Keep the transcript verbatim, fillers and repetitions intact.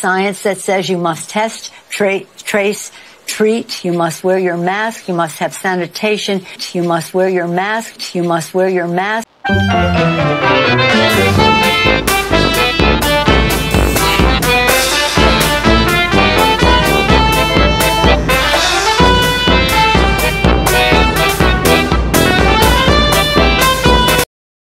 science that says you must test, tra- trace, treat, you must wear your mask, you must have sanitation, you must wear your mask, you must wear your mask.